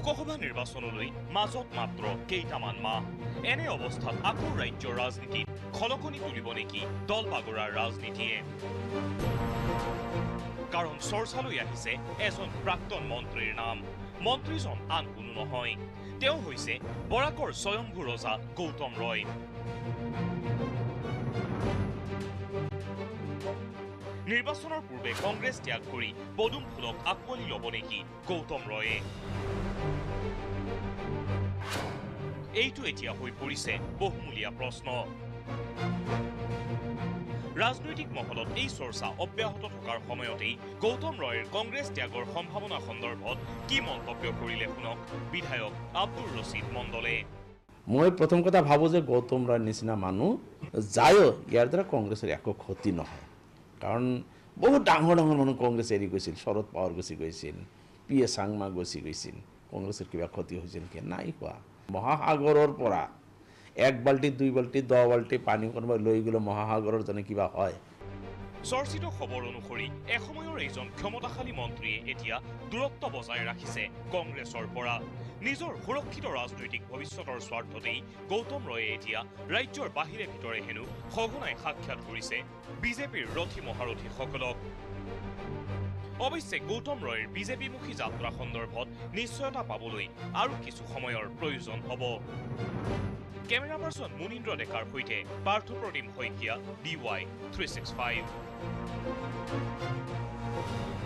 লোকসভা নিৰ্বাচনলৈ মাজত মাত্ৰ কেইটামান মাহ এনে অৱস্থাত আকৌ ৰাজ্যৰ ৰাজনীতিত খলকনি তুলিব নেকি দল বাগৰাৰ ৰাজনীতিয়ে কাৰণ চৰ্চালৈ আহিছে এজন প্ৰাক্তন মন্ত্ৰীৰ নাম মন্ত্ৰীজন আন কোনো নহয় তেওঁ হৈছে বৰাকৰ স্বয়ম্ভু ৰজা গৌতম ৰয় নিৰ্বাচনৰ পূৰ্বে কংগ্ৰেছ ত্যাগ কৰি পদুম ফুলক আকোৱালি ল'ব নেকি গৌতম ৰয়ে এইটো এতিয়া হৈ পৰিছে বহুমূলীয়া প্ৰশ্ন ৰাজনৈতিক মহলত এই চৰ্চা অব্যাহত থকাৰ সময়তেই গৌতম ৰয়ৰ কংগ্ৰেছ ত্যাগৰ সম্ভাৱনা সন্দৰ্ভত কি মন্তব্য কৰিলে শুনক বিধায়ক আব্দুৰ ৰছিদ মণ্ডলে মই প্ৰথম কথা ভাবো যে গৌতম ৰয়ৰ নিচিনা মানুহ যায়ো ইয়াৰ দ্বাৰা কংগ্ৰেছৰ একো ক্ষতি নহয় কাৰণ বহুত ডাঙৰ ডাঙৰ মানুহ কংগ্ৰেছ এৰি গৈছিল শৰদ পাৱাৰ গুচি গৈছিল পি.এ. চাংমা গুচি গৈছিল কংগ্ৰেছৰ কিবা ক্ষতি হৈছিল কি নাই হোৱা মহাসাগৰৰ পৰা এক বাল্টি দুই বাল্টি 10 বাল্টি পানী কোনোবাই লৈ গ'লে মহাসাগৰৰ জনে কিবা হয় চৰ্চিত খবৰ অনুসৰি এসময়ৰ এইজন ক্ষমতাশালী মন্ত্ৰীয়ে এতিয়া দূৰত্ব বজাই ৰাখিছে কংগ্ৰেছৰ পৰা নিজৰ সুৰক্ষিত ৰাজনৈতিক ভৱিষ্যতৰ স্বাৰ্থতেই গৌতম ৰয়ে এতিয়া ৰাজ্যৰ বাহিৰে ভিতৰে হেনো সঘনাই সাক্ষাৎ কৰিছে বিজেপিৰ ৰথী মহাৰথীসকলক অৱশ্যে গৌতম ৰয়ৰ বিজেপিমুখী যাত্ৰা সন্দৰ্ভত নিশ্চয়তা পাবলৈ আৰু কিছু সময়ৰ প্ৰয়োজন হ'ব কেমেৰা পাৰ্চন মুনীন্দ্ৰ ডেকাৰ সৈতে পাৰ্থপ্ৰতিম শইকীয়া DY 365